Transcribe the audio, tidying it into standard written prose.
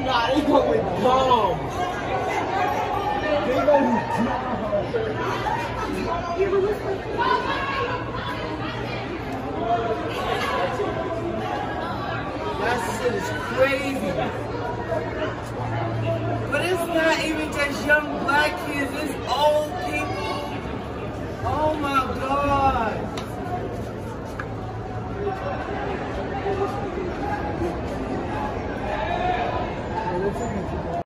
Nah, they going dumb. They going dumb. That shit is crazy. But it's not even just young black kids, it's old people. Oh my God.